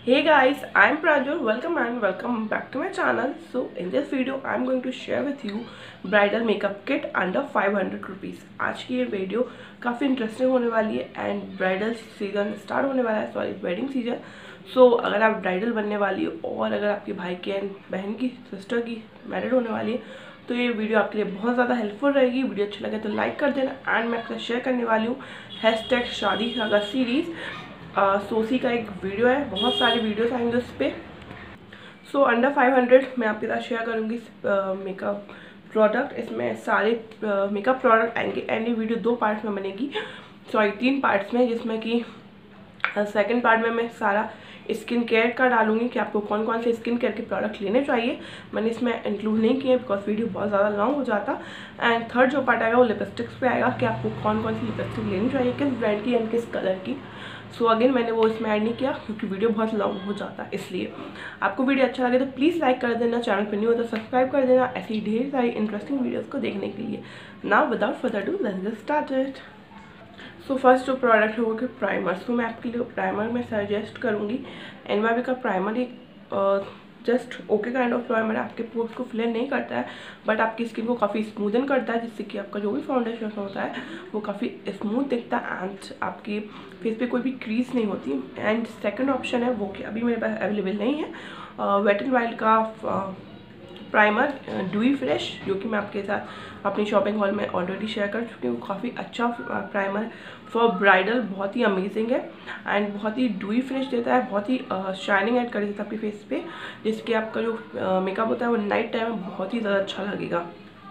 Hey guys, I'm Pranjal. Welcome back to my channel. So in this video, I'm going to share with you bridal makeup kit under 500 rupees. आज की ये video काफ़ी interesting होने वाली है and bridal season start होने वाला है, सॉरी वेडिंग सीजन. सो अगर आप ब्राइडल बनने वाली हो और अगर आपके भाई की एंड बहन की सिस्टर की मैरिड होने वाली है तो ये वीडियो आपके लिए बहुत ज़्यादा हेल्पफुल रहेगी. वीडियो अच्छा लगे तो लाइक कर देना एंड मैं आपके साथ शेयर करने वाली हूँ #शादी सागा सीरीज़. सोसी का एक वीडियो है, बहुत सारे वीडियोस आएंगे उस पर. सो अंडर 500 मैं आपके साथ शेयर करूँगी मेकअप प्रोडक्ट. इसमें सारे मेकअप प्रोडक्ट आएंगे एंड ये वीडियो 2 पार्ट्स में बनेगी, सॉरी 3 पार्ट्स में, जिसमें कि सेकंड पार्ट में मैं सारा स्किन केयर का डालूंगी कि आपको कौन कौन से स्किन केयर के प्रोडक्ट लेने चाहिए. मैंने इसमें इंक्लूड नहीं किए बिकॉज वीडियो बहुत ज़्यादा लॉन्ग हो जाता. एंड थर्ड जो पार्ट आएगा वो लिपस्टिक्स पे आएगा कि आपको कौन कौन सी लिपस्टिक लेनी चाहिए, किस ब्रांड की एंड किस कलर की. सो अगेन मैंने वो इसमें ऐड नहीं किया क्योंकि वीडियो बहुत लॉन्ग हो जाता है. इसलिए आपको वीडियो अच्छा लगे तो प्लीज़ लाइक कर देना, चैनल पर न्यू हो तो सब्सक्राइब कर देना ऐसी ढेर सारी इंटरेस्टिंग वीडियोज़ को देखने के लिए. Now without further do let's get started. So first जो प्रोडक्ट है वो कि प्राइमर. सो मैं आपके लिए प्राइमर में सजेस्ट करूँगी एनवाईबी का प्राइमर. एक just okay kind of primer है, आपके पोर्स को फ्लेयर नहीं करता है बट आपकी स्किन को काफ़ी स्मूदन करता है, जिससे कि आपका जो भी फाउंडेशन होता है वो काफ़ी स्मूथ दिखता है एंड आपकी फेस पे कोई भी क्रीज नहीं होती. एंड सेकंड ऑप्शन है वो कि अभी मेरे पास अवेलेबल नहीं है, वेट एंड वाइल्ड का प्राइमर ड्यूई फ्रेश, जो कि मैं आपके साथ अपनी शॉपिंग हॉल में ऑलरेडी शेयर कर चुकी हूँ. काफ़ी अच्छा प्राइमर फॉर ब्राइडल, बहुत ही अमेजिंग है एंड बहुत ही ड्यूई फ्रेश देता है, बहुत ही शाइनिंग ऐड कर देता है आपके फेस पे, जिसके आपका जो मेकअप होता है वो नाइट टाइम में बहुत ही ज़्यादा अच्छा लगेगा.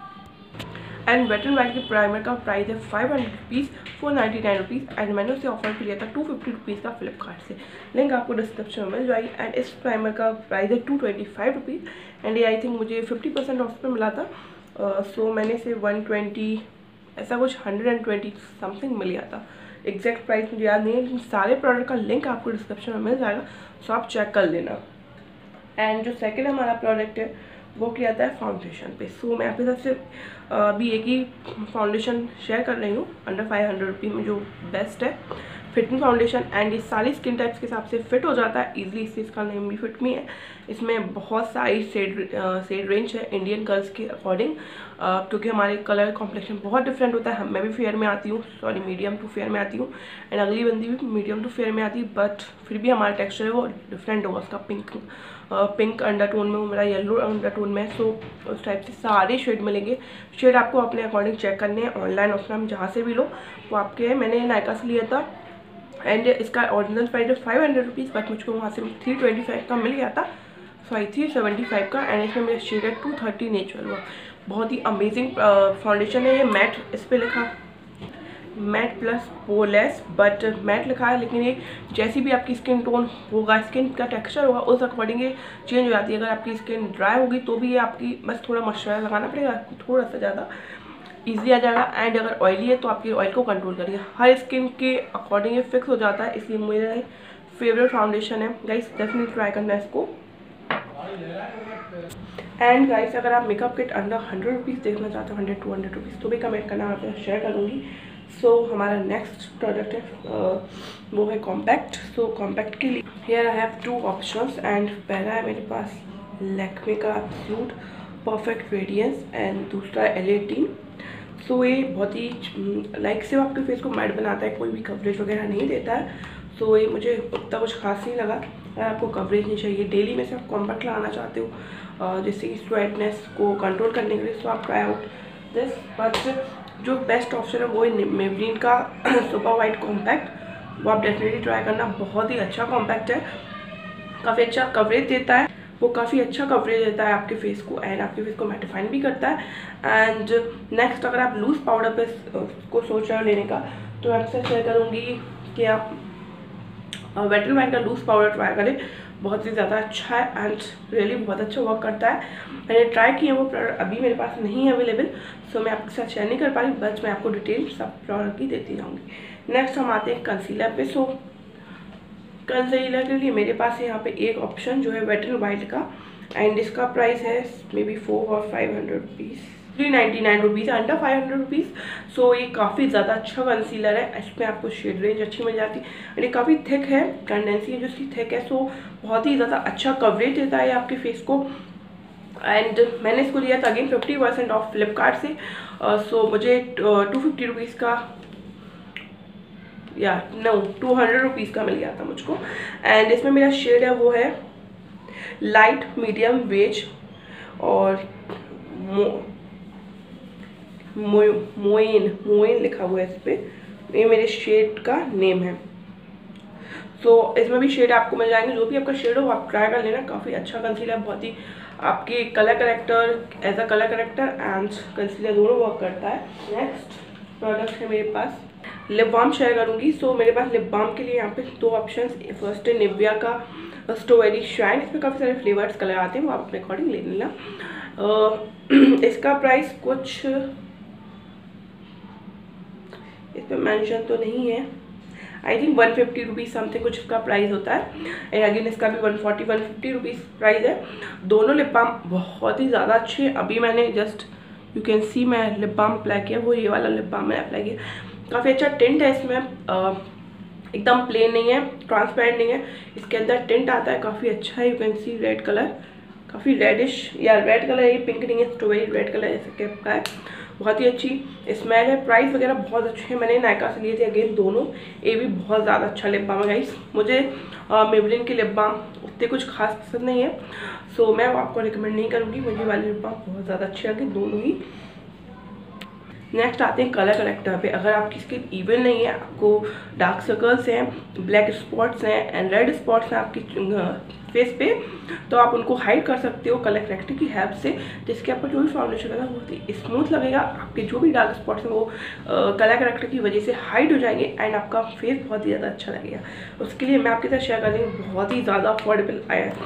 एंड वेट एंड वाइल्ड के प्राइमर का प्राइस है 500 रुपीज़, 499 रुपीज़. एंड मैंने उसे ऑफर किया था 250 रुपीज़ का फ्लिपकार्ट से. लिंक आपको डिस्क्रिप्शन में मिल जाएगी. एंड इस प्राइमर का प्राइस है 225 रुपीज़ एंड ये आई थिंक मुझे 50% ऑफ पे मिला था. सो मैंने इसे 120 ऐसा कुछ 120 समथिंग मिल गया था. एग्जैक्ट प्राइस मुझे याद नहीं है, लेकिन सारे प्रोडक्ट का लिंक आपको डिस्क्रिप्शन में मिल जाएगा, सो आप चेक कर लेना. एंड जो सेकंड हमारा प्रोडक्ट है वो क्या आता है फाउंडेशन पे. सो मैं आपके साथ सिर्फ अभी एक ही फाउंडेशन शेयर कर रही हूँ अंडर 500 रुपीज़ में, जो बेस्ट है फिटिंग फाउंडेशन. एंड ये सारी स्किन टाइप्स के हिसाब से फिट हो जाता है इजीली, इससे इसका नेम भी फिट मी है. इसमें बहुत सारी शेड रेंज है इंडियन गर्ल्स के अकॉर्डिंग, क्योंकि हमारे कलर कॉम्प्लेक्शन बहुत डिफरेंट होता है. मैं भी फेयर में आती हूँ, सॉरी मीडियम टू फेयर में आती हूँ एंड अगली बंदी भी मीडियम टू फेयर में आती है, बट फिर भी हमारा टेक्सचर है वो डिफरेंट होगा. उसका पिंक अंडरटोन में, वो मेरा येलो अंडरटोन में. सो उस टाइप से सारे शेड मिलेंगे. शेड आपको अपने अकॉर्डिंग चेक करने हैं, ऑनलाइन ऑफलाइन जहाँ से भी लो वो आपके है. मैंने नायका से लिया था एंड इसका ओरिजिनल प्राइस है 500 रुपीज़, बट मुझको वहाँ से 325 का मिल गया था, सॉरी 375 का. एंड इसमें मेरा शेड है 230 नेचुरल हुआ. बहुत ही अमेजिंग फाउंडेशन है ये. मैट इस पर लिखा matte plus poreless, but matte लिखा है, लेकिन ये जैसी भी आपकी स्किन टोन होगा, स्किन का टेक्सचर होगा, उस अकॉर्डिंग ये चेंज हो जाती है. अगर आपकी स्किन ड्राई होगी तो भी ये आपकी बस थोड़ा मॉइस्चराइजर लगाना पड़ेगा, थोड़ा सा ज़्यादा ईजी आ जाएगा. एंड अगर ऑयली है तो आपकी ऑयल को कंट्रोल करिए. हर स्किन के अकॉर्डिंग ये फिक्स हो जाता है, इसलिए मेरा फेवरेट फाउंडेशन है. गाइस डेफिनेटली ट्राई करना है इसको. एंड गाइस अगर आप मेकअप किट अंडर 100 रुपीज़ देखना चाहते हो, 100-200 रुपीज़, तो भी कमेंट करना, आप शेयर करूँगी. सो हमारा नेक्स्ट प्रोडक्ट है वो है कॉम्पैक्ट. सो कॉम्पैक्ट के लिए here I have 2 options. And पहला है मेरे पास लैक्मे का एब्सोल्यूट परफेक्ट रेडियंस एंड दूसरा L18. सो ये बहुत ही लाइक से आपके फेस को मैट बनाता है, कोई भी कवरेज वगैरह नहीं देता है. सो ये मुझे उतना कुछ खास नहीं लगा. अगर आपको कवरेज नहीं चाहिए, डेली में से आप कॉम्पैक्ट लगाना चाहते हो जिससे कि स्वेटनेस को कंट्रोल करने के लिए, सो आप ट्राई आउट दिस. बट जो बेस्ट ऑप्शन है वो है मेबलिन का सुपर वाइट कॉम्पैक्ट. वो आप डेफिनेटली ट्राई करना, बहुत ही अच्छा कॉम्पैक्ट है, काफ़ी अच्छा कवरेज देता है. वो काफ़ी अच्छा कवरेज देता है आपके फेस को एंड आपके फेस को मैटिफाइन भी करता है. एंड नेक्स्ट अगर आप लूज पाउडर पे को सोच रहे हो लेने का, तो मैं आपसे शेयर करूँगी कि आप वेट एंड वाइल्ड का लूज पाउडर ट्राई करें. बहुत ही ज़्यादा अच्छा है एंड रियली बहुत अच्छा वर्क करता है. मैंने ट्राई किया, वो प्रोडक्ट अभी मेरे पास नहीं है अवेलेबल, सो मैं आपके साथ शेयर नहीं कर पा रही, बट मैं आपको डिटेल सब प्रोडक्ट की देती जाऊँगी. नेक्स्ट हम आते हैं कंसीलर पे. सो कंसीलर के लिए मेरे पास है यहाँ पे एक ऑप्शन जो है वेट एंड वाइल्ड का एंड इसका प्राइस है मे बी 400 और 500 rupees. 399 rupees, under 500 rupees. So ये काफ़ी ज़्यादा अच्छा कंसीलर है, इसमें आपको शेड रेंज अच्छी मिल जाती है और ये काफ़ी थिक है, कंडेंसी है जो इसकी थिक है, सो बहुत ही ज़्यादा अच्छा कवरेज देता है आपके फेस को। एंड मैंने इसको लिया था अगेन 50% ऑफ फ्लिपकार्ट से। सो मुझे 250 रुपीज़ का या 200 रुपीज़ का मिल गया था मुझको। एंड इसमें मेरा शेड है वो है लाइट मीडियम बेज और मोइन लिखा हुआ है इस पर, ये मेरे शेड का नेम है। सो इसमें भी शेड आपको मिल जाएंगे, जो भी आपका शेड हो आप ट्राई कर लेना। काफ़ी अच्छा कंसीलर, बहुत ही आपके colour corrector as a colour corrector and concealer दोनों वर्क करता है। नेक्स्ट प्रोडक्ट है मेरे पास लिप बाम शेयर करूँगी। सो मेरे पास लिप बाम के लिए यहाँ पे 2 ऑप्शन। फर्स्ट है निविया का स्ट्रॉबेरी शाइन, इसमें काफ़ी सारे फ्लेवर्स कलर आते हैं, वो आप अपने अकॉर्डिंग ले लेना। इसका प्राइस कुछ इस पर मैंशन तो नहीं है, आई थिंक 150 रुपीज़ समथिंग कुछ इसका प्राइस होता है। एंड अगेन इसका भी 150 रुपीज़ प्राइस है। दोनों लिप बाम बहुत ही ज़्यादा अच्छे हैं। अभी मैंने जस्ट यू कैन सी मैं लिप बाम अप्लाई किया, वो ये वाला लिप बाम मैंने अप्लाई किया। काफ़ी अच्छा टिंट है इसमें, एकदम प्लेन नहीं है, ट्रांसपेरेंट नहीं है, इसके अंदर टिंट आता है, काफ़ी अच्छा है। You can see red colour, काफ़ी रेडिश या रेड कलर, ये पिंक नहीं है, स्ट्रॉबेरी रेड कलर ऐसे टाइप का है, बहुत ही अच्छी स्मेल है। प्राइस वगैरह बहुत अच्छे हैं, मैंने नायका से लिए थे अगेन दोनों। ये भी बहुत ज़्यादा अच्छा लिप बाम है गाइस। मुझे मेबलिन के लिप बाम उतने कुछ खास पसंद नहीं है, सो मैं आपको रिकमेंड नहीं करूँगी। मुझे वाले लिप बाम बहुत ज़्यादा अच्छे लगे दोनों ही। नेक्स्ट आते हैं कलर करेक्टर पे। अगर आपकी स्किन इवन नहीं है, आपको डार्क सर्कल्स हैं, ब्लैक स्पॉट्स हैं एंड रेड स्पॉट्स हैं आपकी फेस पे, तो आप उनको हाइड कर सकते हो कलर करेक्टर की हेल्प से, जिसके आपका जो भी फाउंडेशन है बहुत ही स्मूथ लगेगा। आपके जो भी डार्क स्पॉट्स हैं वो कलर करेक्टर की वजह से हाइड हो जाएंगे एंड आपका फेस बहुत ही ज़्यादा अच्छा लगेगा। उसके लिए मैं आपके साथ शेयर कर रही हूँ बहुत ही ज़्यादा अफोर्डेबल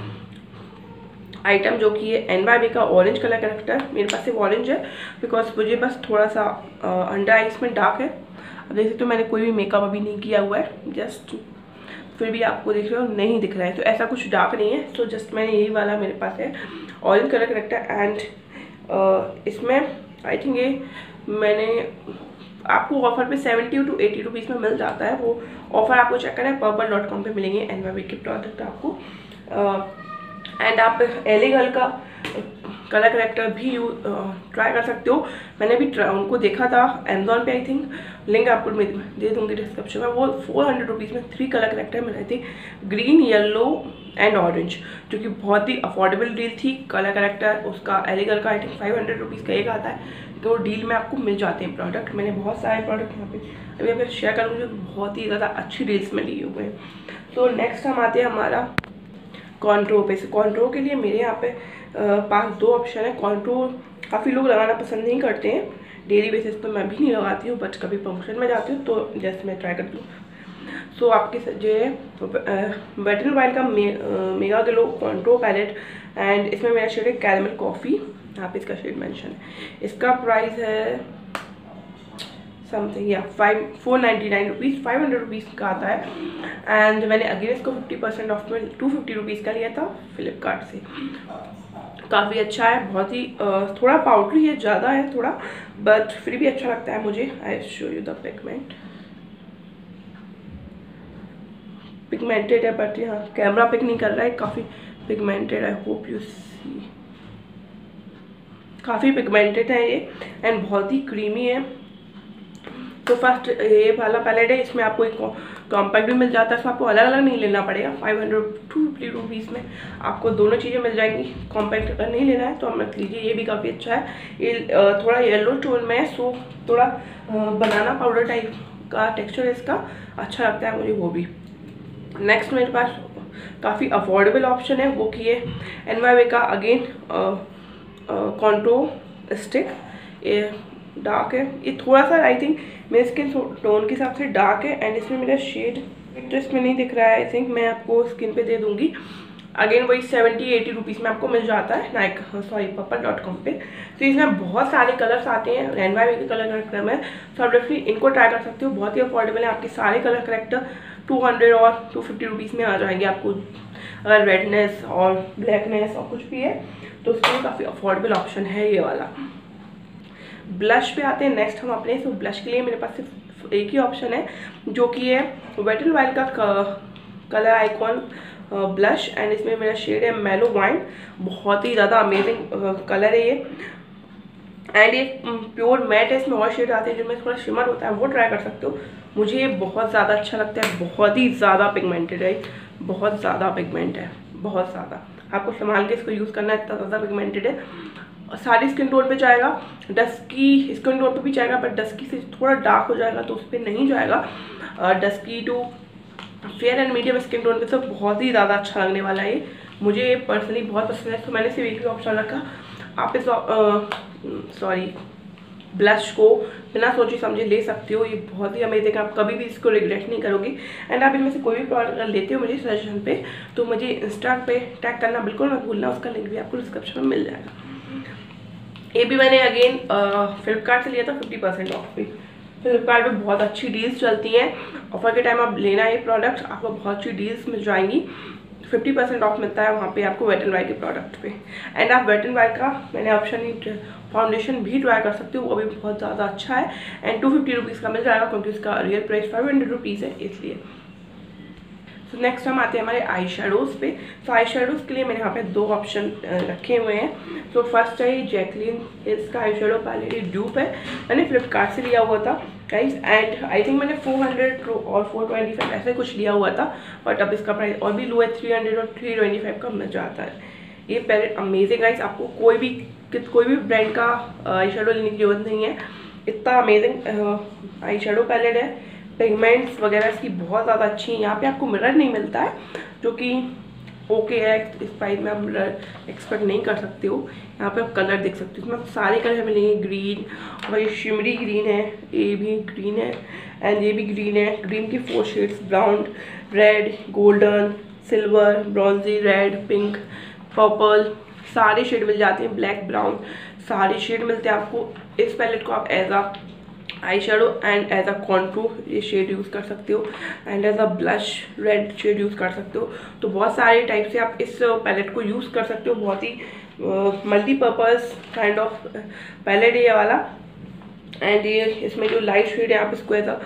आइटम, जो कि है NYB का ऑरेंज कलर करेक्टर। मेरे पास सिर्फ ऑरेंज है बिकॉज मुझे बस थोड़ा सा अंडर आइज में डार्क है। अब देख सकते हो मैंने कोई भी मेकअप अभी नहीं किया हुआ है, जस्ट फिर भी आपको देख रहे हो नहीं दिख रहा है, तो ऐसा कुछ डार्क नहीं है। तो जस्ट मैंने यही वाला मेरे पास है ऑरेंज कलर करेक्टर। एंड इसमें आई थिंक ये मैंने आपको ऑफर पे 70 to 80 रुपीज़ में मिल जाता है। वो ऑफर आपको चेक करना है, purple.com पे मिलेंगे NYB के प्रोडक्ट आपको। एंड आप LA गर्ल का कलर करेक्टर भी ट्राई कर सकते हो। मैंने भी उनको देखा था अमेजोन पे, आई थिंक लिंक आपको दे दूँगी डिस्क्रिप्शन में। वो 400 रुपीज़ में 3 कलर करेक्टर मिल रहे थे, ग्रीन, येलो एंड ऑरेंज, जो कि बहुत ही अफोर्डेबल डील थी। कलर करेक्टर उसका LA गर्ल का आई थिंक 500 रुपीज़ का एक आता है, तो वो डील में आपको मिल जाते हैं प्रोडक्ट। मैंने बहुत सारे प्रोडक्ट यहाँ पे अभी आपको शेयर करूँगी जो बहुत ही ज़्यादा अच्छी डील्स में लिए हुए हैं। तो नेक्स्ट हम आते हैं हमारा कॉन्ट्रो पे। से कॉन्ट्रो के लिए मेरे यहाँ पे पास 2 ऑप्शन है। कॉन्ट्रो काफ़ी लोग लगाना पसंद नहीं करते हैं, डेली बेसिस पर मैं भी नहीं लगाती हूँ, बट कभी फंक्शन में जाती हूँ तो जस्ट मैं ट्राई करती हूँ। सो आपके जो है वेट एंड वाइल्ड का mega glow contour palette, and इसमें मेरा शेड है कैरेमल कॉफ़ी, यहाँ पे इसका शेड मेंशन है। इसका प्राइस है समथिंग या 499 रुपीज़, 500 रुपीज़ का आता है। एंड मैंने अगेन इसको 50% ऑफ में 250 रुपीज़ का लिया था फ्लिपकार्ट से। काफ़ी अच्छा है, बहुत ही थोड़ा पाउडरी है, ज़्यादा है थोड़ा, बट फिर भी अच्छा लगता है मुझे। I show you the pigmented है, बट यहाँ कैमरा पिक नहीं कर रहा है, काफ़ी pigmented. I hope you see, काफ़ी पिगमेंटेड है ये एंड बहुत ही क्रीमी है। तो फर्स्ट ये वाला पैलेट है, इसमें आपको एक कॉम्पैक्ट भी मिल जाता है, तो आपको अलग अलग नहीं लेना पड़ेगा। 250 रुपीज़ में आपको दोनों चीज़ें मिल जाएंगी। कॉम्पैक्ट अगर नहीं लेना है तो आप मत लीजिए, ये भी काफ़ी अच्छा है। ये थोड़ा येलो टोन में है, सो थोड़ा बनाना पाउडर टाइप का टेक्स्चर इसका अच्छा लगता है मुझे वो भी। नेक्स्ट मेरे पास काफ़ी अफोर्डेबल ऑप्शन है, वो कि है NYB का अगेन कॉन्ट्रो स्टिक। ये डार्क है, ये थोड़ा सा आई थिंक मेरे स्किन टोन के हिसाब से डार्क है, एंड इसमें मेरा शेड तो इसमें नहीं दिख रहा है, आई थिंक मैं आपको स्किन पे दे दूंगी। अगेन वही 70-80 रुपीज़ में आपको मिल जाता है purple.com पे। तो इसमें बहुत सारे कलर्स आते हैं NYB के कलर करेक्टर में, तो आप डेफिनेटली इनको ट्राई कर सकते हो, बहुत ही अफोर्डेबल है। आपके सारे कलर करेक्टर 200 और 250 रुपीज़ में आ जाएंगे आपको। अगर रेडनेस और ब्लैकनेस और कुछ भी है तो उसके लिए काफ़ी अफोर्डेबल ऑप्शन है ये वाला। ब्लश पे आते हैं नेक्स्ट हम अपने। सो ब्लश के लिए मेरे पास सिर्फ एक ही ऑप्शन है जो कि है वेट एंड वाइल्ड का कलर आइकॉन ब्लश, एंड इसमें मेरा शेड है मेलो वाइन। बहुत ही ज़्यादा अमेजिंग कलर है ये, एंड ये प्योर मैट है। इसमें और शेड आते हैं जिनमें थोड़ा शिमर होता है, वो ट्राई कर सकते हो। मुझे ये बहुत ज़्यादा अच्छा लगता है, बहुत ही ज़्यादा पिगमेंटेड है, बहुत ज़्यादा पिगमेंट है, बहुत ज़्यादा। आपको संभाल के इसको यूज़ करना है, इतना ज़्यादा पिगमेंटेड है। सारी स्किन टोन पे जाएगा, डस्की स्किन टोन पे भी जाएगा, बट डस्की से थोड़ा डार्क हो जाएगा तो उस पर नहीं जाएगा। Dusky to fair and medium skin tone पे सब बहुत ही ज़्यादा अच्छा लगने वाला है। मुझे पर्सनली बहुत पसंद है, तो मैंने सिर्फ एक ही ऑप्शन रखा। आप इस ब्लश को बिना सोचे समझे ले सकते हो, ये बहुत ही अमेजिंग है, आप कभी भी इसको रिग्रेट नहीं करोगे। एंड आप इनमें से कोई भी प्रोडक्ट अगर लेते हो मेरे सजेशन पे, तो मुझे इंस्टा पे टैग करना बिल्कुल मत भूलना, उसका लिंक भी आपको डिस्क्रिप्शन में मिल जाएगा। ये भी मैंने अगेन फ्लिपकार्ट से लिया था 50% ऑफ पे। फ्लिपकार्ट पे बहुत अच्छी डील्स चलती हैं, ऑफर के टाइम आप लेना ये प्रोडक्ट, आपको बहुत अच्छी डील्स मिल जाएंगी। 50% ऑफ मिलता है वहाँ पे आपको वेट एंड वाइल्ड के प्रोडक्ट पे। एंड आप वेट एंड वाइल्ड का मैंने ऑप्शन फाउंडेशन भी ट्राई कर सकते हो, वो भी बहुत ज़्यादा अच्छा है, एंड 250 रुपीज़ का मिल जाएगा, क्योंकि उसका रियल प्राइस 500 रुपीज़ है इसलिए। तो नेक्स्ट हम आते हैं हमारे आई शेडोज़ पे। तो आई शेडोज़ के लिए मैंने यहाँ पे दो ऑप्शन रखे हुए हैं। तो फर्स्ट है जैकलिन इसका आई शेडो पैलेट ड्यूप है, मैंने फ्लिपकार्ट से लिया हुआ था गाइस, एंड आई थिंक मैंने 400 और 425 ऐसे कुछ लिया हुआ था, बट अब इसका प्राइस और भी लो है, 300 और 325 का मिल जाता है। ये पैलेट अमेजिंग गाइस, आपको कोई भी ब्रांड का आई शेडो लेने की जरूरत नहीं है, इतना अमेजिंग आई शेडो पैलेट है। पिगमेंट्स वगैरह इसकी बहुत ज़्यादा अच्छी हैं। यहाँ पे आपको मिरर नहीं मिलता है, जो कि ओके है, इस प्राइस में आप मिरर एक्सपेक्ट नहीं कर सकते हो। यहाँ पे आप कलर देख सकते हो, इसमें सारे कलर मिलेंगे, ग्रीन और ये शिमरी ग्रीन है, ये भी ग्रीन है, एंड ये भी ग्रीन है। ग्रीन की 4 shades, brown, red, golden, silver, bronzy, red, pink, purple, सारे शेड मिल जाते हैं, ब्लैक, ब्राउन, सारे शेड मिलते हैं आपको। इस पैलेट को आप as a eye shadow and as a contour ये शेड यूज़ कर सकते हो, and as a blush red shade use कर सकते हो। तो बहुत सारे टाइप से आप इस पैलेट को यूज़ कर सकते हो, बहुत ही मल्टीपर्पज़ काइंड ऑफ पैलेट है ये वाला। एंड ये इसमें जो लाइट शेड है आप इसको एज अ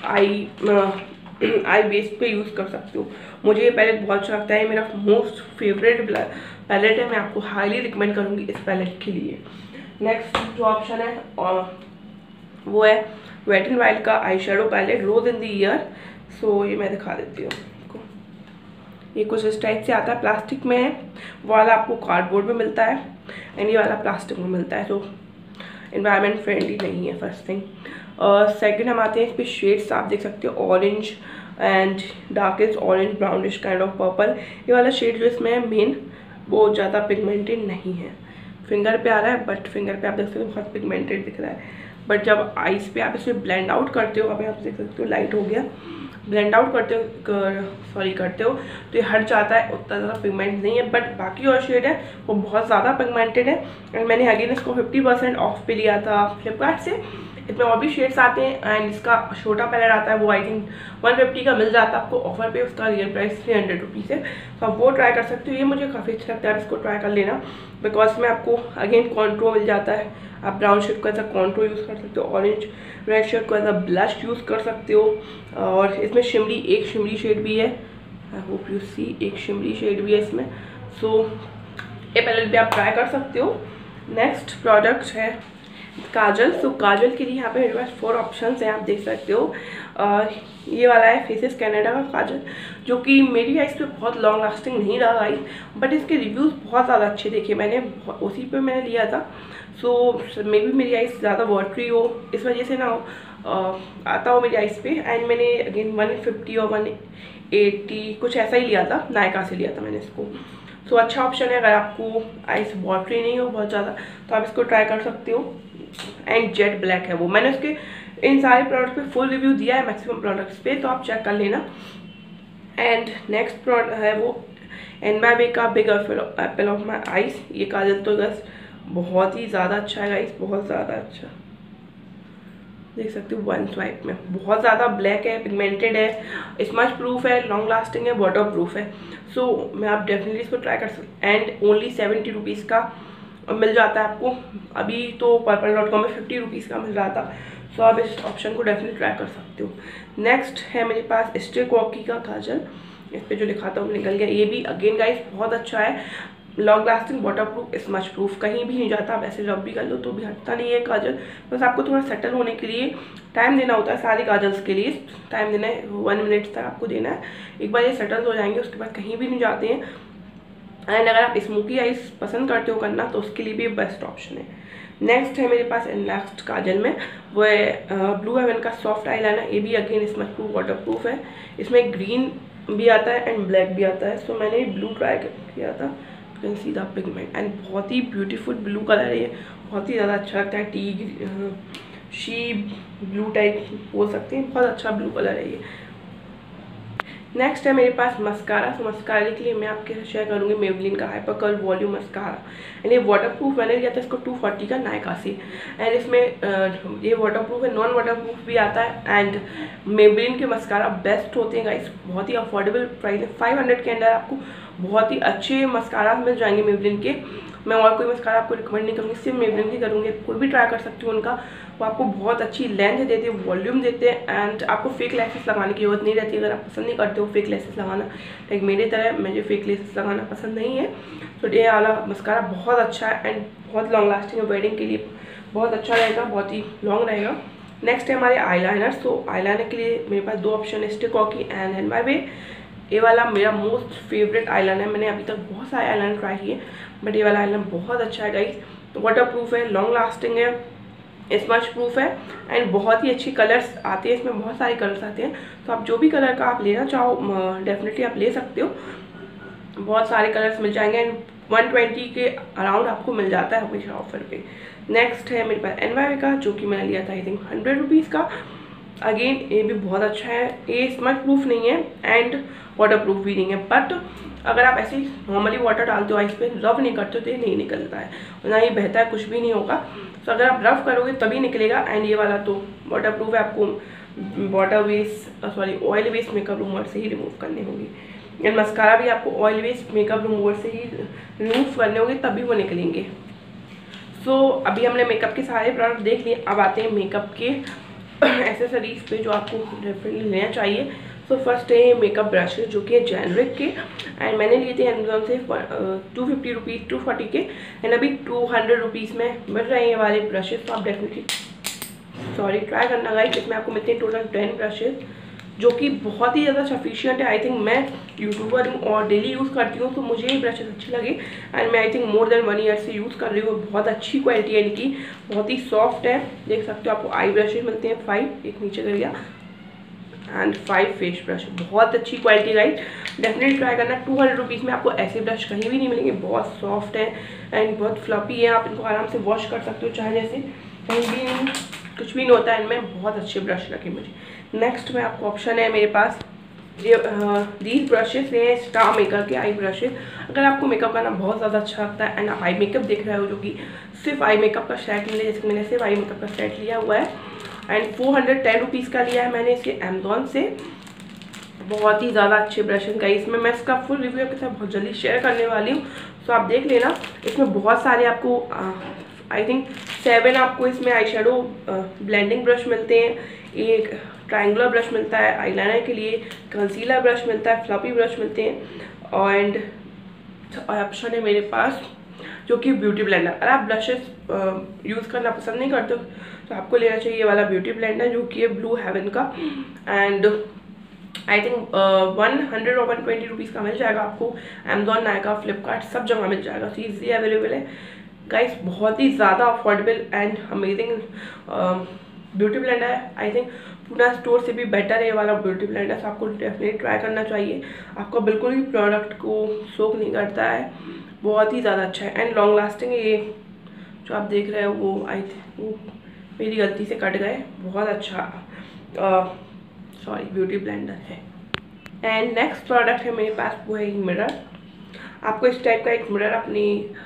आई बेस पे यूज़ कर सकते हो। मुझे ये पैलेट बहुत अच्छा लगता है, मेरा मोस्ट फेवरेट पैलेट है, मैं आपको हाईली रिकमेंड करूँगी इस पैलेट के लिए। नेक्स्ट जो ऑप्शन है वो है वेट एंड वाइल्ड का eye shadow palette rose in the air. So ये मैं दिखा देती हूँ आपको, ये कुछ इस टाइप से आता है, प्लास्टिक में है, वो वाला आपको कार्डबोर्ड में मिलता है, एंड ये वाला प्लास्टिक में मिलता है, तो एनवायरनमेंट फ्रेंडली नहीं है फर्स्ट थिंग। सेकंड हम आते हैं इस पर शेड्स, आप देख सकते हो orange and darkest orange, brownish kind of purple. ये वाला शेड जो इसमें है मेन, वो ज़्यादा पिगमेंटेड नहीं है, फिंगर पे आ रहा है, बट फिंगर पे आप देख सकते हो बहुत पिगमेंटेड दिख रहा है, बट जब आइस पे आप इसे ब्लेंड आउट करते हो, अभी आप देख सकते हो लाइट हो गया, ब्लेंड आउट करते हो तो ये हट जाता है, उतना ज़्यादा पिगमेंट नहीं है। बट बाकी और शेड है वो बहुत ज़्यादा पिगमेंटेड है, एंड मैंने अगेन इसको 50% ऑफ पे लिया था फ्लिपकार्ट से। इसमें और भी शेड्स आते हैं, एंड इसका छोटा पैलेट आता है, वो आई थिंक 150 का मिल जाता है आपको ऑफर पे, उसका रियल प्राइस 300 रुपीज़ है, तो आप वो ट्राई कर सकते हो। ये मुझे काफ़ी अच्छा लगता है, आप इसको ट्राई कर लेना, बिकॉज में आपको अगेन कॉन्ट्रोल मिल जाता है, आप ब्राउन शेड को एज अ कॉन्ट्रोल यूज़ कर सकते हो, ऑरेंज रेड शेड को एज अ ब्लश यूज़ कर सकते हो, और इसमें एक शिमरी शेड भी है, आई होप यू सी, एक शिमरी शेड भी है इसमें। सो ये पैलेट भी आप ट्राई कर सकते हो। नेक्स्ट प्रोडक्ट है काजल। तो काजल के लिए यहाँ पे मेरे पास 4 ऑप्शंस हैं, आप देख सकते हो। ये वाला है फेसेस कनाडा का काजल, जो कि मेरी आइज़ पे बहुत लॉन्ग लास्टिंग नहीं रहा गाइस, बट इसके रिव्यूज़ बहुत ज़्यादा अच्छे देखे मैंने, उसी पे मैंने लिया था। सो मे बी मेरी आइज़ ज़्यादा वाटरी हो, इस वजह से ना आता हो मेरी आइज़ पे, एंड मैंने अगेन 150 और 180 कुछ ऐसा ही लिया था, नायका से लिया था मैंने इसको। सो अच्छा ऑप्शन है, अगर आपको आइज़ वाटरी नहीं हो बहुत ज़्यादा तो आप इसको ट्राई कर सकते हो। एंड जेट ब्लैक है वो, मैंने उसके इन सारे प्रोडक्ट पे फुल रिव्यू दिया है मैक्सिमम प्रोडक्ट्स पे, तो आप चेक कर लेना। एंड नेक्स्ट प्रोडक्ट है वो एनवाईवे का big apple of my eyes. ये काजल तो बस बहुत ही ज़्यादा अच्छा है गाइस, बहुत ज़्यादा अच्छा, देख सकते हो वन स्वाइप में, बहुत ज़्यादा ब्लैक है, पिगमेंटेड है, स्मच प्रूफ है, लॉन्ग लास्टिंग है, वाटर प्रूफ है। सो मैं आप डेफिनेटली इसको ट्राई कर सकते। एंड ओनली 70 रुपीज़ का मिल जाता है आपको। अभी तो purple.com में 50 रुपीज़ का मिल रहा था, सो आप इस ऑप्शन को डेफिनेटली ट्राई कर सकते हो। नेक्स्ट है मेरे पास स्टे कॉकी का काजल, इस पर जो लिखा था वो निकल गया। ये भी अगेन गाइस बहुत अच्छा है, long lasting, water proof, smudge proof, कहीं भी नहीं जाता। आप ऐसे रब भी कर लो तो भी हटता नहीं है काजल। बस आपको थोड़ा सेटल होने के लिए टाइम देना होता है, सारी काजल्स के लिए टाइम देना है, 1 मिनट तक आपको देना है। एक बार ये सेटल हो जाएंगे उसके बाद कहीं भी नहीं जाते हैं। एंड अगर आप स्मोकी आइज पसंद करते हो करना तो उसके लिए भी बेस्ट ऑप्शन है। नेक्स्ट है मेरे पास नेक्स्ट काजल में वो है ब्लू हेवन का सॉफ्ट आईलाइनर। ये भी again smudge proof, water proof है। इसमें ग्रीन भी आता है एंड ब्लैक भी आता है, सो मैंने ब्लू ट्राई किया था। You can see the pigment and बहुत ही ब्यूटीफुल ब्लू कलर है ये, बहुत ही ज़्यादा अच्छा लगता है। शी ब्लू टाइप बोल सकते हैं, बहुत अच्छा ब्लू कलर है ये। नेक्स्ट है मेरे पास मस्कारा। तो मस्कारा के लिए मैं आपके साथ शेयर करूँगी मेबलिन का hyper curl volume mascara. And ये वाटर प्रूफ मैंने लिया था इसको 240 का नायका से। एंड इसमें ये वाटर प्रूफ है, नॉन वाटर प्रूफ भी आता है। एंड मेबलिन के मस्कारा बेस्ट होते हैं गाइस, बहुत ही अफोर्डेबल प्राइस है। 500 के अंदर आपको बहुत ही अच्छे मस्कारा मिल जाएंगे मेबलिन के। मैं और कोई मस्कारा आपको रिकमेंड नहीं करूँगी, सिर्फ मेबलिन की करूँगी। कोई भी ट्राई कर सकती हूँ उनका, वो आपको बहुत अच्छी लेंथ देते हैं, वॉल्यूम देते हैं। एंड आपको फेक लेसेस लगाने की जरूरत नहीं रहती अगर आप पसंद नहीं करते हो फेक लेसेस लगाना। लाइक मेरी तरह मुझे फेक लेसेस लगाना पसंद नहीं है। तो ये वाला मस्कारा बहुत अच्छा है एंड बहुत लॉन्ग लास्टिंग है, वेडिंग के लिए बहुत अच्छा रहेगा, बहुत ही लॉन्ग रहेगा। नेक्स्ट है हमारे आईलाइनर। तो आईलाइनर के लिए मेरे पास 2 ऑप्शन है, स्टे कॉकी एंड एनवाईवे। ये वाला मेरा मोस्ट फेवरेट आईलाइनर है। मैंने अभी तक बहुत सारे आईलाइनर ट्राई किए बट ये वाला आईलाइनर बहुत अच्छा है गाइस। तो वाटर प्रूफ है, लॉन्ग लास्टिंग है, स्मच प्रूफ है एंड बहुत ही अच्छी कलर्स आते हैं इसमें, बहुत सारे कलर्स आते हैं। तो आप जो भी कलर का आप लेना चाहो डेफिनेटली आप ले सकते हो, बहुत सारे कलर्स मिल जाएंगे एंड 120 के अराउंड आपको मिल जाता है हमेशा ऑफर पे। नेक्स्ट है मेरे पास एनवाईवे का, जो कि मैंने लिया था आई थिंक 100 रुपीज़ का। अगेन ये भी बहुत अच्छा है। ये स्मच प्रूफ नहीं है एंड वाटर प्रूफ भी नहीं है, बट अगर आप ऐसे ही नॉर्मली वाटर डालते हो आइस पे, रब नहीं करते हो तो ये नहीं निकलता है, ना ही बहता है, कुछ भी नहीं होगा। तो अगर आप रब करोगे तभी निकलेगा। एंड ये वाला तो वाटर प्रूफ है, आपको ऑयल वेस्ट मेकअप रिमूवर से ही रिमूव करने होंगे। एंड मस्कारा भी आपको ऑयल वेस्ट मेकअप रिमूवर से ही रिमूव करने होंगे तभी वो निकलेंगे। सो अभी हमने मेकअप के सारे प्रोडक्ट देख लिए, अब आते हैं मेकअप के एक्सेसरीज पे जो आपको डेफिनेटली लेना चाहिए। सो फर्स्ट है मेकअप ब्रशेज जो कि है जेनरिक के एंड मैंने लिए थे अमेज़ॉन से 250 रुपीज़ 240 के एंड अभी 200 रुपीज़ में मिल रहे हैं ये वाले ब्रशेज। तो आप डेफिनेटली ट्राई करना गाइस। इसमें आपको मिलते हैं टोटल 10 ब्रशेज जो कि बहुत ही ज़्यादा सफिशिएंट है। आई थिंक मैं यूट्यूबर हूँ और डेली यूज़ करती हूँ तो मुझे ये ब्रशेज अच्छे लगे एंड मैं I think more than 1 year से यूज़ कर रही हूँ। बहुत अच्छी क्वालिटी है इनकी, बहुत ही सॉफ्ट है, देख सकते हो। आपको आई ब्रशेज मिलते हैं 5, एक नीचे कर गया एंड 5 फेस ब्रश, बहुत अच्छी क्वालिटी गाइस, डेफिनेटली ट्राई करना। 200 रुपीज़ में आपको ऐसे ब्रश कहीं भी नहीं मिलेंगे, बहुत सॉफ्ट है एंड बहुत फ्लफी है। आप इनको आराम से वॉश कर सकते हो, चाहे जैसे कहीं भी कुछ भी नहीं होता है इनमें, बहुत अच्छे ब्रश लगे मुझे। नेक्स्ट में आपको ऑप्शन है मेरे पास ये दीज ब्रशेस हैं स्टार मेकर के आई ब्रशेस। अगर आपको मेकअप करना बहुत ज़्यादा अच्छा लगता है एंड आप आई मेकअप देख रहे हो, जो कि सिर्फ आई मेकअप का सेट मिले, जैसे मैंने सिर्फ आई मेकअप का सेट लिया हुआ है एंड 410 रुपीज़ का लिया है मैंने इसे अमेज़ॉन से। बहुत ही ज़्यादा अच्छे ब्रशेस का, इसमें मैं इसका फुल रिव्यू आपके साथ बहुत जल्दी शेयर करने वाली हूँ, तो आप देख लेना। इसमें बहुत सारे आपको आई थिंक 7 आपको इसमें आई शेडो ब्लेंडिंग ब्रश मिलते हैं, एक ट्रायंगुलर ब्रश मिलता है आईलाइनर के लिए, कंसीलर ब्रश मिलता है, फ्लफी ब्रश मिलते हैं एंड ऑप्शन है मेरे पास जो कि ब्यूटी ब्लेंडर। अगर आप ब्रशेस यूज़ करना पसंद नहीं करते हो तो आपको लेना चाहिए ये वाला ब्यूटी ब्लेंडर जो कि है ब्लू हेवन का एंड आई थिंक 100 और 120 रुपीज़ का मिल जाएगा आपको अमेज़ॉन, नायका, फ्लिपकार्ट सब जगह मिल जाएगा। तो ईजी अवेलेबल है गाइस, बहुत ही ज़्यादा affordable and amazing beauty blender है। आई थिंक पूना स्टोर से भी बेटर है ये वाला ब्यूटी ब्लेंडर, तो आपको डेफिनेटली ट्राई करना चाहिए। आपको बिल्कुल भी प्रोडक्ट को सोक नहीं करता है, बहुत ही ज़्यादा अच्छा है एंड लॉन्ग लास्टिंग है। ये जो आप देख रहे हो वो आई थिंक वो मेरी गलती से कट गए, बहुत अच्छा ब्यूटी ब्लेंडर है। एंड नेक्स्ट प्रोडक्ट है मेरे पास वो है मिरर। आपको इस टाइप का एक मिरर अपनी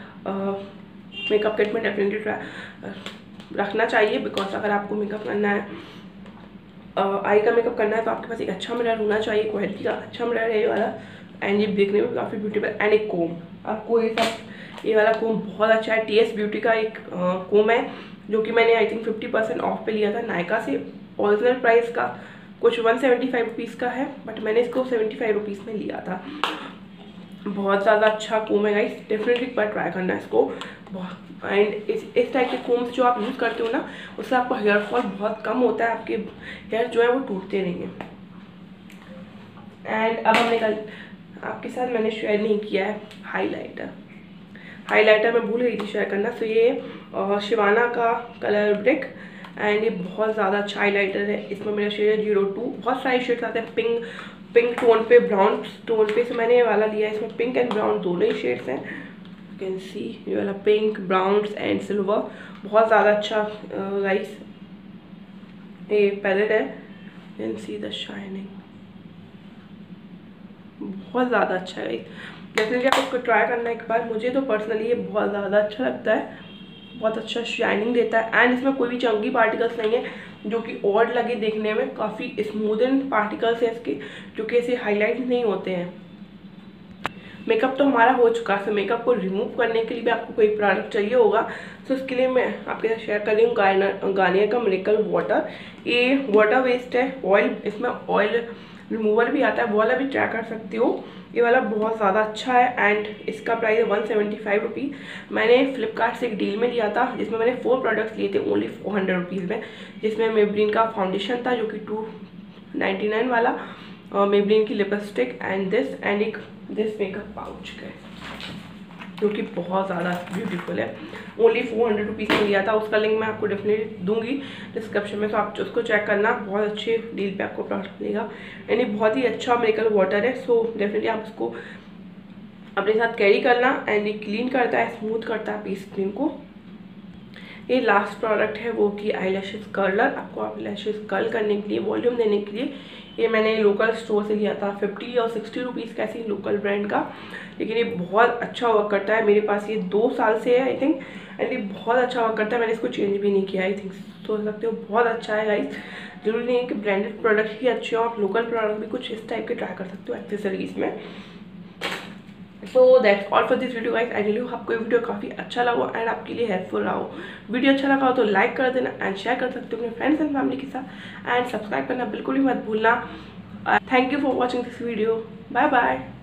मेकअप किट में डेफिनेटली रखना चाहिए, बिकॉज अगर आपको मेकअप करना है, आई का मेकअप करना है, तो आपके पास एक अच्छा मिरर होना चाहिए, क्वालिटी का अच्छा मिरर है ये वाला। एंड ये देखने में काफ़ी ब्यूटीफुल। एंड एक कोम, आपको ये वाला कोम बहुत अच्छा है। TS ब्यूटी का एक कोम है जो कि मैंने आई थिंक 50% ऑफ पे लिया था नायका से। ओरिजिनल प्राइस का कुछ 175 रुपीज़ का है, बट मैंने इसको 75 रुपीज़ में लिया था। बहुत ज़्यादा अच्छा कोम है गाइस, डेफिनेटली एक बार ट्राई करना है इसको। एंड इस टाइप के कोम्स जो आप यूज़ करते हो ना, उससे आपका हेयर फॉल बहुत कम होता है, आपके हेयर जो है वो टूटते नहीं हैं। एंड अब हमने कल आपके साथ मैंने शेयर नहीं किया है हाइलाइटर मैं भूल गई थी शेयर करना। तो ये शिवाना का कलर ब्रिक, एंड ये बहुत ज़्यादा अच्छा हाइलाइटर है। इसमें मेरा शेड है 02। बहुत सारे शेड्स आते हैं, पिंक टोन पे, ब्राउन टोन पे। से मैंने ये वाला लिया है, इसमें पिंक एंड ब्राउन दोनों ही शेड्स हैं। यू कैन सी ये वाला पिंक, ब्राउन एंड सिल्वर, बहुत ज़्यादा अच्छा गाइस ये पैलेट है। You can see the shining, बहुत ज़्यादा अच्छा है। डेफिनेटली आप इसको ट्राई करना एक बार। मुझे तो पर्सनली ये बहुत ज़्यादा अच्छा लगता है, बहुत अच्छा शाइनिंग देता है। एंड इसमें कोई भी चंकी पार्टिकल्स नहीं है जो कि ऑड लगे देखने में। काफ़ी स्मूदन पार्टिकल्स हैं इसके, जो कि ऐसे हाईलाइट नहीं होते हैं। मेकअप तो हमारा हो चुका है, मेकअप को रिमूव करने के लिए भी आपको कोई प्रोडक्ट चाहिए होगा। तो उसके लिए मैं आपके साथ शेयर कर रही हूँ गार्नियर का मिरेकल वाटर। ये वाटर वेस्ट है, ऑयल, इसमें ऑयल रिमूवर भी आता है, वो वाला भी ट्राई कर सकती हो। ये वाला बहुत ज़्यादा अच्छा है एंड इसका प्राइस है 175 रुपीज़। मैंने फ्लिपकार्ट से एक डील में लिया था जिसमें मैंने 4 प्रोडक्ट्स लिए थे ओनली 400 रुपीज़ में, जिसमें मेबलिन का फाउंडेशन था जो कि 299 वाला, मेबलिन की lipstick and this makeup pouch का, जो कि बहुत ज़्यादा ब्यूटीफुल है। ओनली 400 रुपीज़ में लिया था। उसका लिंक मैं आपको डेफिनेटली दूंगी डिस्क्रिप्शन में, तो आप उसको चेक करना। बहुत अच्छे डील पे आपको प्रोडक्ट मिलेगा, यानी बहुत ही अच्छा मिरेकल वाटर है। सो डेफिनेटली आप उसको अपने साथ कैरी करना। एंड ये क्लीन करता है, स्मूथ करता है आपकी स्किन को। ये लास्ट प्रोडक्ट है वो कि आई लैशेस कर्लर। आपको आप लैशेस कर्ल करने के लिए, वॉल्यूम देने के लिए, ये मैंने लोकल स्टोर से लिया था 50 और 60 रुपीज़ का, ऐसे लोकल ब्रांड का। लेकिन ये बहुत अच्छा वर्क करता है। मेरे पास ये 2 साल से है आई थिंक, एंड ये बहुत अच्छा वर्क करता है। मैंने इसको चेंज भी नहीं किया आई थिंक। सोच सकते हो बहुत अच्छा है गाइस। जरूरी नहीं है कि ब्रांडेड प्रोडक्ट ही अच्छे हो, आप लोकल प्रोडक्ट भी कुछ इस टाइप के ट्राई कर सकते हो एक्सेसरीज में। So that's all for this video guys. I really hope आपको ये वीडियो काफ़ी अच्छा लगा एंड आपके लिए हेल्पफुल रहा हो। वीडियो अच्छा लगा हो तो लाइक कर देना एंड शेयर कर सकते हो अपने फ्रेंड्स एंड फैमिली के साथ, एंड सब्सक्राइब करना बिल्कुल भी मत भूलना। Thank you for watching this video. Bye bye.